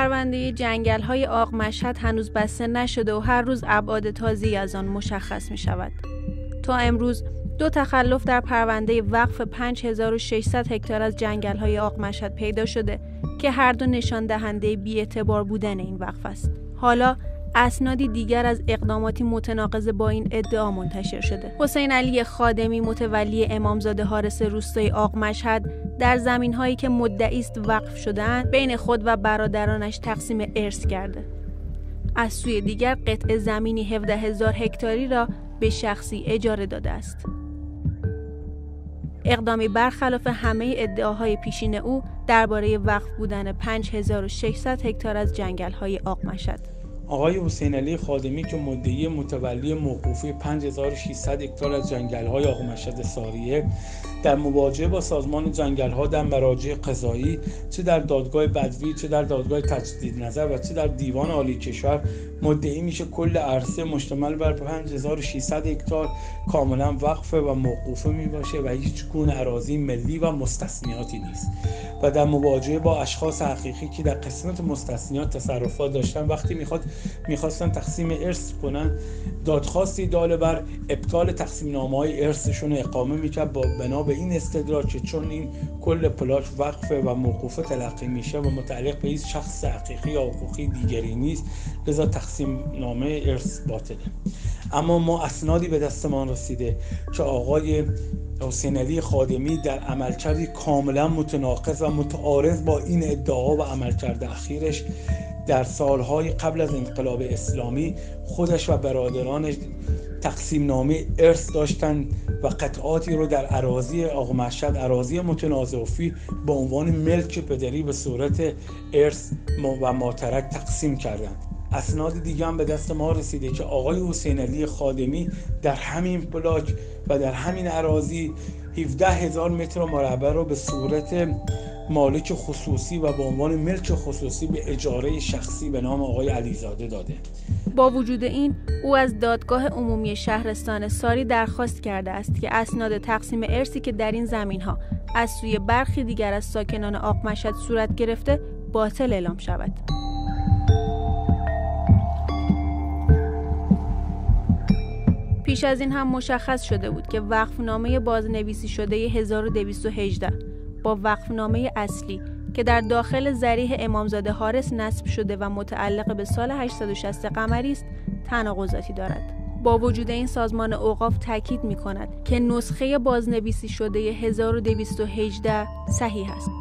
پرونده جنگل‌های آق مشهد هنوز بسته نشده و هر روز ابعاد تازه‌ای از آن مشخص می‌شود. تا امروز 2 تخلف در پرونده وقف 5600 هکتار از جنگل‌های آق مشهد پیدا شده که هر دو نشان دهنده بی‌اعتبار بودن این وقف است. حالا اسنادی دیگر از اقداماتی متناقض با این ادعا منتشر شده. حسین علی خادمی متولی امامزاده حارس روستای آق مشهد در زمین‌هایی که مدعی است وقف شده‌اند بین خود و برادرانش تقسیم ارث کرده. از سوی دیگر قطعه زمینی 17000 هکتاری را به شخصی اجاره داده است. اقدامی برخلاف همه ادعاهای پیشین او درباره وقف بودن 5600 هکتار از جنگل‌های آق مشهد. آقای حسین علی خادمی که مدعی متولی موقوفی 5600 هکتار از جنگل‌های آق مشهد ساریه در مواجهه با سازمان جنگل‌ها در مراجع قضایی، چه در دادگاه بدوی، چه در دادگاه تجدید نظر و چه در دیوان عالی کشور مدعی میشه کل عرصه مشتمل بر 5600 هکتار کاملا وقفه و موقوفه میباشه و هیچ گونه اراضی ملی و مستثنیاتی نیست و در مواجهه با اشخاص حقیقی که در قسمت مستثنیات تصرفات داشتن وقتی میخواستن تقسیم ارث کنن دادخواستی داله بر ابطال تقسیم نامه‌های ارثشون اقامه میکرد با بنا به این استدلال که چون این کل پلاک وقفه و موقوفه تلقی میشه و متعلق به هیچ شخص حقیقی یا حقوقی دیگری نیست لذا تقسیم نامه ارث باطله. اما ما اسنادی به دستمان رسیده که آقای حسین علی خادمی در عملکردی کاملا متناقض و متعارض با این ادعا و عملکرد اخیرش در سالهای قبل از انقلاب اسلامی خودش و برادرانش تقسیم نامه ارث داشتن و قطعاتی رو در اراضی آق مشهد، اراضی متنازع فیه به عنوان ملک پدری به صورت ارث و ماترک تقسیم کردند. اسناد دیگه هم به دست ما رسیده که آقای حسین علی خادمی در همین پلاک و در همین اراضی 17000 متر مربع رو به صورت مالک خصوصی و به عنوان ملک خصوصی به اجاره شخصی به نام آقای علیزاده داده. با وجود این او از دادگاه عمومی شهرستان ساری درخواست کرده است که اسناد تقسیم ارثی که در این زمین‌ها از سوی برخی دیگر از ساکنان آق مشهد صورت گرفته باطل اعلام شود. پیش از این هم مشخص شده بود که وقفنامه بازنویسی شده 1218 با وقفنامه اصلی که در داخل ضریح امامزاده حارس نصب شده و متعلق به سال 860 قمری است تناقضاتی دارد. با وجود این سازمان اوقاف تاکید می‌کند که نسخه بازنویسی شده 1218 صحیح است.